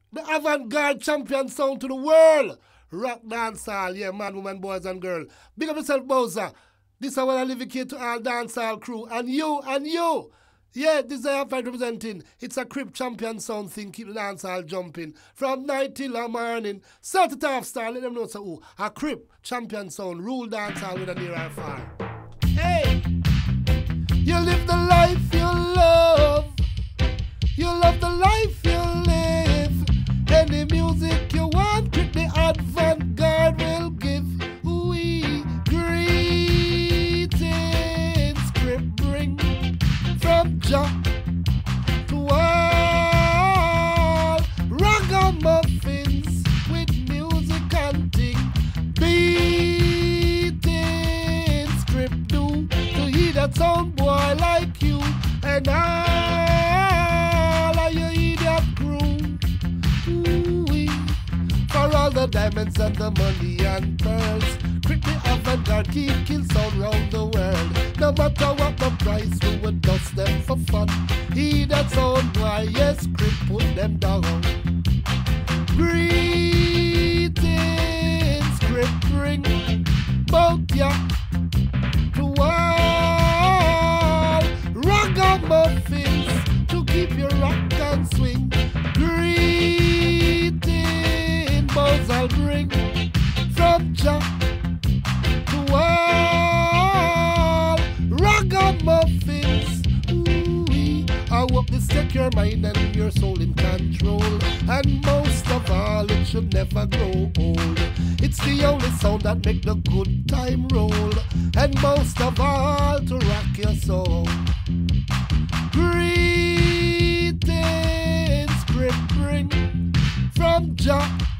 The avant-garde champion sound to the world. Rock dancehall, yeah, man, woman, boys, and girls. Big up yourself, Bowser. This is what I live here to all dancehall crew. And you, and you. Yeah, this is I'm representing. It's a Crip champion sound thing. Keep the dancehall jumping. From night till the morning. Start it off, star. Let them know so who. A Crip champion sound. Rule dancehall with a near and far. Hey! You live the life you love. You love the life you live. Any music you want, Crip the avant-garde will give. We greetings, Crip bring from Jah to all ragamuffins with music and ting. Beatings, Crip do to hear that sound boy like you and all of you idiot crew. Ooh-wee. For all the diamonds and the money and pearls, Crip the avant-garde keep kill sound round the world. No matter what the price, we would dust them for fun. He that sound boy, yes, Crip put them down. Greetings, Crip bring bout ya to all ragamuffins to keep your rock and swing. Greetings, bows I'll bring from Jah to all ragamuffins. Ooh-wee. I hope this take your mind and your soul in control. And most of all, it should never grow old. It's the only sound that make the good time roll. And most of all, to rock your soul. Greetings, Crip bring from Jah